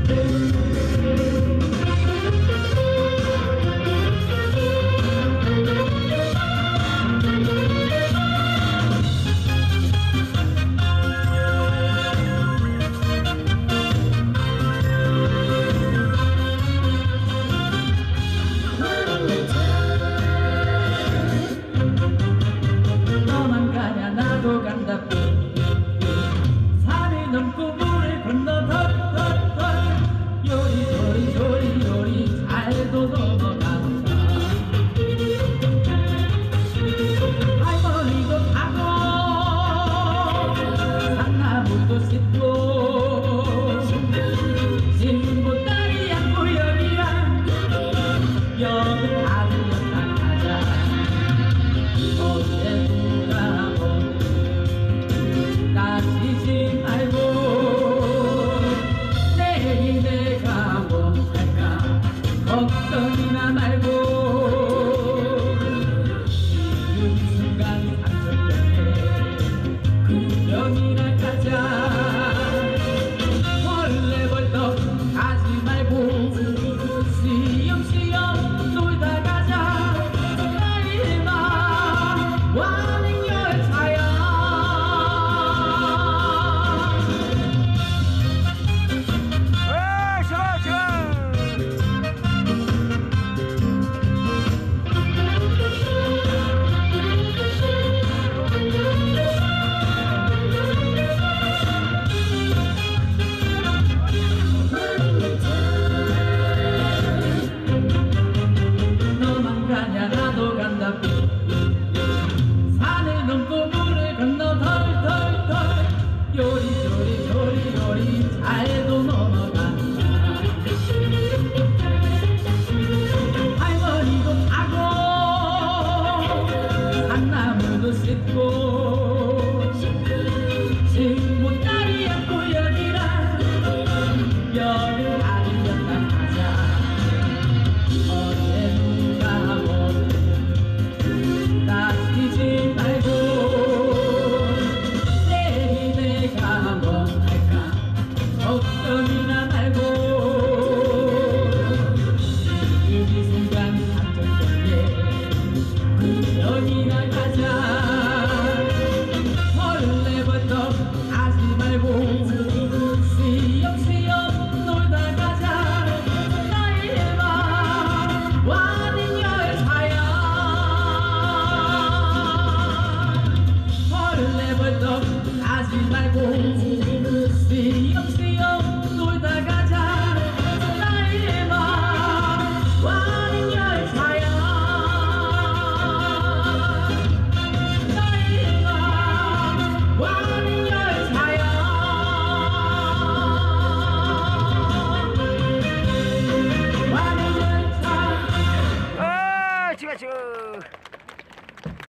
간다. 산을 넘고 물을 건너 덜덜덜 요리조리 조리조리 잘도 넘어간다. 할머니도 타고 산나무도 싣고 신보따리 안고 여기야 여기 아들렸다 가자. 어제 다치지 말고 내일 내가 뭐 할까 걱정이나 말고 지금 순간 상처병에 구경이나 가자. 벌레벌떡 가지 말고 시험시험 놀다 가자. 나의 맘 완행 열차야. 나도 간다. 산을 넘고 물을 건너 덜덜덜 요리조리 조리조리 잘도 넘어간다. 할머니도 타고 산나무도 싣고 신보따리 안고 여기라 여기 아들렸다 가자. 다치지 말고 내일 내가 뭐 할까 걱정이나